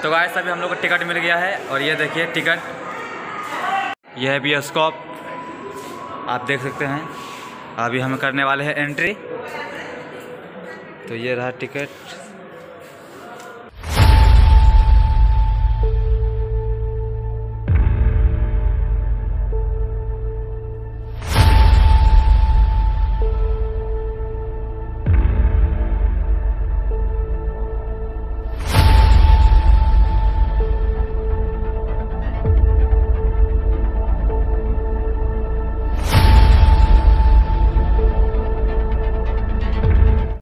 तो गाइस अभी हम लोग को टिकट मिल गया है और ये देखिए टिकट, यह है बायोस्कोप, आप देख सकते हैं। अभी हम करने वाले हैं एंट्री। तो ये रहा टिकट।